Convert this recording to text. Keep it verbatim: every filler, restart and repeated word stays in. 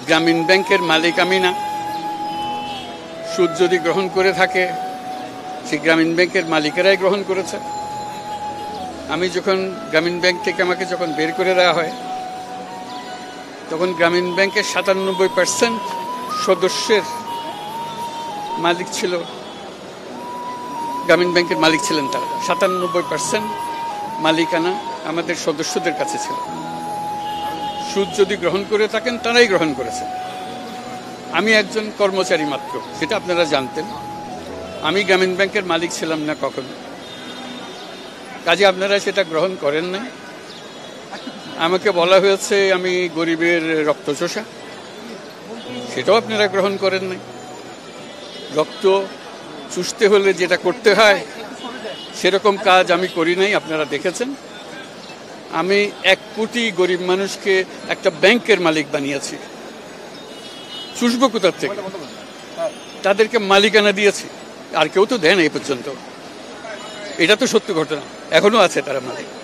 গ্রামীণ ব্যাংকের মালিক আমি না। সুদ যদি গ্রহণ করে থাকে সেই গ্রামীণ ব্যাংকের মালিকেরাই গ্রহণ করেছে। আমি যখন গ্রামীণ ব্যাংক থেকে আমাকে যখন বের করে দেওয়া হয় তখন গ্রামীণ ব্যাংকের সাতানব্বই পার্সেন্ট সদস্যের মালিক ছিল, গ্রামীণ ব্যাংকের মালিক ছিলেন তারা। সাতানব্বই পার্সেন্ট মালিকানা আমাদের সদস্যদের কাছে ছিল। সুদ যদি গ্রহণ করে থাকেন তারাই গ্রহণ করেছে। আমি একজন কর্মচারী মাত্র, সেটা আপনারা জানতেন। আমি গ্রামীণ ব্যাংকের মালিক ছিলাম না কখনো, কাজে আপনারা সেটা গ্রহণ করেন না। আমাকে বলা হয়েছে আমি গরিবের রক্তচোষা, সেটাও আপনারা গ্রহণ করেন নাই। রক্ত চুষতে হলে যেটা করতে হয় সেরকম কাজ আমি করি নাই, আপনারা দেখেছেন। আমি এক কোটি গরিব মানুষকে একটা ব্যাংকের মালিক বানিয়েছি। চুষবো কোথার থেকে? তাদেরকে মালিকানা দিয়েছি, আর কেউ তো দেন এই পর্যন্ত। এটা তো সত্য ঘটনা, এখনো আছে তারা মালিক।